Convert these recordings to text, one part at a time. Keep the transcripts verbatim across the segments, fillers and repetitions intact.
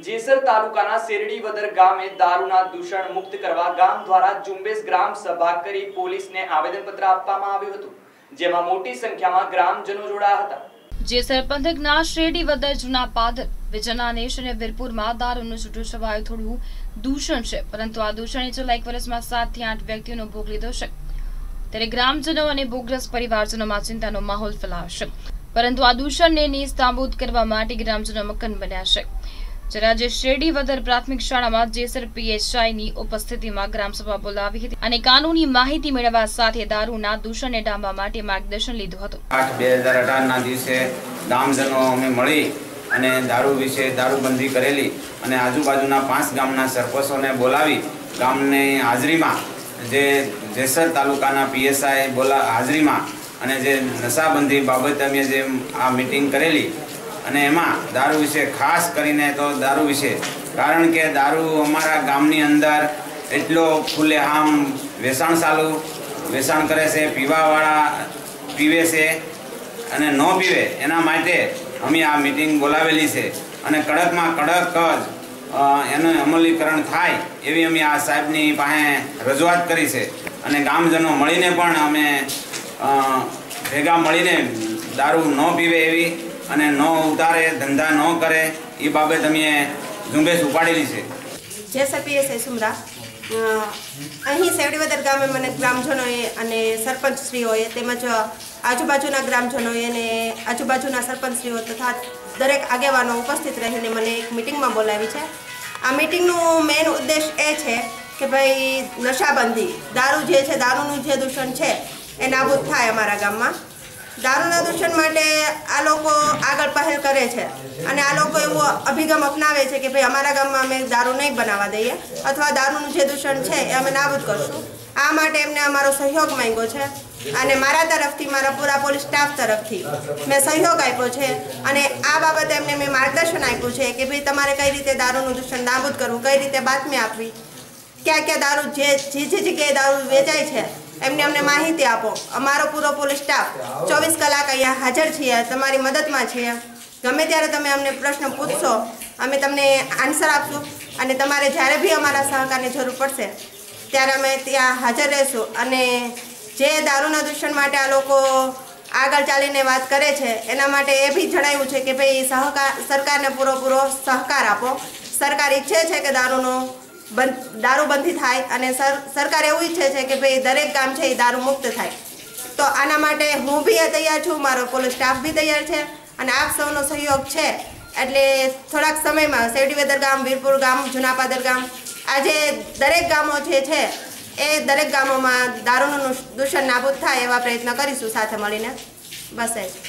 જેસર તાલુકાના શેરડીવદર ગામે દારૂના દૂષણ મુક્ત કરવા ગામ દ્વારા ઝુંબેશ ગ્રામ સભા કરી પોલીસને આવેદનપત્ર આપવામાં આવ્યું હતું, જેમાં મોટી સંખ્યામાં ગ્રામજનો જોડાયા હતા। જેસર પંથકના શેરડીવદર જૂના પાદર વિજનાનેશ અને વીરપુરમાં દારૂનું છૂટું છવાયું થોડું દૂષણ છે, પરંતુ આ દૂષણે છેલ્લા એક વર્ષમાં સાત થી આઠ વ્યક્તિઓનો ભોગ લીધો છે, ત્યારે ગ્રામજનો અને બોગરસ પરિવારજનોમાં ચિંતાનો માહોલ ફેલાયો છે, પરંતુ આ દૂષણને નિસ્તંભિત કરવા માટે ગ્રામજનો મક્કમ બન્યા છે। જ્યારે આજે શેરડીવદર પ્રાથમિક શાળામાં જેસર પીએસઆઈની ઉપસ્થિતિમાં ગ્રામસભા બોલાવી હતી અને કાનૂની માહિતી મેળવવા સાથે દારૂના દૂષણને ડામવા માટે માર્ગદર્શન લીધું હતું। આઠ બે હજાર અઢાર ના દિવસે ગામજનો અમે મળી અને દારૂ વિશે દારૂબંધી કરેલી અને આજુબાજુના પાંચ ગામના સરપંચોને બોલાવી ગામની હાજરીમાં જે જેસર તાલુકાના પીએસઆઈ બોલા હાજરીમાં અને જે નશાબંધી બાબતે અમે જે આ મીટિંગ કરેલી અને એમાં દારૂ વિશે ખાસ કરીને તો દારૂ વિશે કારણ કે દારૂ અમારા ગામની અંદર એટલો ખુલ્લેઆમ વેચાણ ચાલુ વેચાણ કરે છે, પીવાવાળા પીવે છે અને ન પીવે એના માટે અમે આ મીટિંગ બોલાવેલી છે અને કડકમાં કડક જ એનું અમલીકરણ થાય એવી અમે આ સાહેબની પાસે રજૂઆત કરી છે અને ગામજનો મળીને પણ અમે ભેગા મળીને દારૂ ન પીવે એવી અને ન ઉતારે ધંધા ન કરે એ બાબત અમે ઝુંબેશ ઉપાડેલી છે। જેસર પીએસઆઈ સુમરા અહીં શેરડીવદર ગામે મને ગ્રામજનોએ અને સરપંચશ્રીઓએ તેમજ આજુબાજુના ગ્રામજનોએ અને આજુબાજુના સરપંચશ્રીઓ તથા દરેક આગેવાનો ઉપસ્થિત રહીને મને એક મિટિંગમાં બોલાવી છે। આ મિટિંગનું મેઇન ઉદ્દેશ એ છે કે ભાઈ નશાબંધી દારૂ જે છે દારૂનું જે દૂષણ છે એ નાબૂદ થાય અમારા ગામમાં। દારૂના દૂષણ માટે આ લોકો આગળ પહેલ કરે છે અને આ લોકો એવો અભિગમ અપનાવે છે કે ભાઈ અમારા ગામમાં અમે દારૂ નહીં બનાવવા દઈએ અથવા દારૂનું જે દૂષણ છે એ અમે નાબૂદ કરશું। આ માટે એમને અમારો સહયોગ માંગ્યો છે અને મારા તરફથી મારા પૂરા પોલીસ સ્ટાફ તરફથી મેં સહયોગ આપ્યો છે અને આ બાબતે એમને મેં માર્ગદર્શન આપ્યું છે કે ભાઈ તમારે કઈ રીતે દારૂનું દૂષણ નાબૂદ કરવું, કઈ રીતે બાતમી આપવી, ક્યાં ક્યાં દારૂ જે જે જગ્યાએ દારૂ વેચાય છે એમને અમને માહિતી આપો। અમારો પૂરો પોલીસ સ્ટાફ ચોવીસ કલાક અહીંયા હાજર છીએ, તમારી મદદમાં છીએ। ગમે ત્યારે તમે અમને પ્રશ્ન પૂછશો અમે તમને આન્સર આપશું અને તમારે જ્યારે બી અમારા સહકારની જરૂર પડશે ત્યારે અમે ત્યાં હાજર રહીશું। અને જે દારૂના દૂષણ માટે આ લોકો આગળ ચાલીને વાત કરે છે એના માટે એ બી જણાવ્યું છે કે ભાઈ સહકાર સરકારને પૂરો પૂરો સહકાર આપો। સરકાર ઈચ્છે છે કે દારૂનો બંધ દારૂબંધી થાય અને સર સરકાર એવું ઈચ્છે છે કે ભાઈ દરેક ગામ છે એ દારૂ મુક્ત થાય। તો આના માટે હું બી તૈયાર છું, મારો પોલીસ સ્ટાફ બી તૈયાર છે અને આપ સૌનો સહયોગ છે એટલે થોડાક સમયમાં શેરડીવદર ગામ, વીરપુર ગામ, જૂનાપાદર ગામ આજે દરેક ગામો જે છે એ દરેક ગામોમાં દારૂનું દૂષણ નાબૂદ થાય એવા પ્રયત્ન કરીશું સાથે મળીને। બસ એ જ।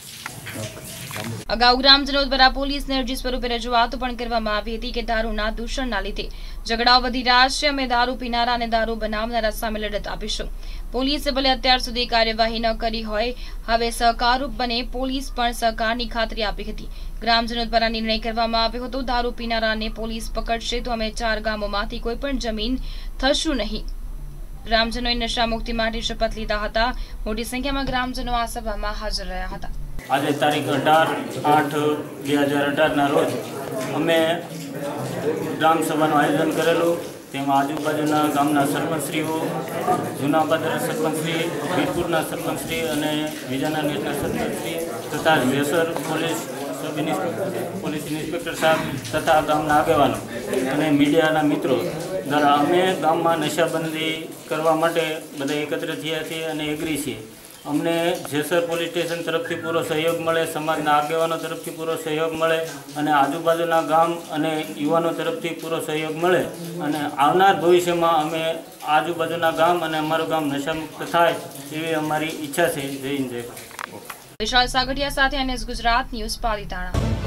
અગાઉ ગ્રામજનો દ્વારા પોલીસને અરજી સ્વરૂપે રજૂઆતો પણ કરવામાં આવી હતી કે દારૂના દૂષણના લીધે ઝઘડાઓ વધી રહ્યા છે, અમે દારૂ પીનારા અને દારૂ બનાવનારા સામે લડત આપીશું। પોલીસે ભલે અત્યાર સુધી કાર્યવાહી ન કરી હોય, હવે સહકારરૂપ બને પોલીસ પણ સહકારની ખાતરી આપી હતી। ગ્રામજનો દ્વારા નિર્ણય કરવામાં આવ્યો હતો દારૂ પીનારાને પોલીસ પકડશે તો અમે ચાર ગામોમાંથી કોઈ પણ જમીન થશું નહીં। ગ્રામજનોએ નશા મુક્તિ માટે શપથ લીધા હતા। મોટી સંખ્યામાં ગ્રામજનો આ સભામાં હાજર રહ્યા હતા। આજે તારીખ અઢાર આઠ બે હજાર અઢારના રોજ અમે ગ્રામસભાનું આયોજન કરેલું, તેમાં આજુબાજુના ગામના સરપંચશ્રીઓ, જૂનાપાદર સરપંચશ્રી, વીરપુરના સરપંચશ્રી અને વિજનાનેશના સરપંચશ્રી તથા Jesar police sub inspector police inspector સાહેબ તથા ગામના આગેવાનો અને મીડિયાના મિત્રો દ્વારા અમે ગામમાં નશાબંધી કરવા માટે બધા એકત્ર થયા છીએ અને એગ્રી છીએ। અમને જેસર પોલીસ સ્ટેશન તરફથી પૂરો સહયોગ મળે, સમાજના આગેવાનો તરફથી પૂરો સહયોગ મળે અને આજુબાજુના ગામ અને યુવાનો તરફથી પૂરો સહયોગ મળે અને આવનાર ભવિષ્યમાં અમે આજુબાજુના ગામ અને અમારું ગામ નશામુક્ત થાય એવી અમારી ઈચ્છા છે। જય હિન્દ, જય ભારત। વિશાલ સાગઠિયા સાથે એનએસ ગુજરાત ન્યૂઝ, પાલીતાણા।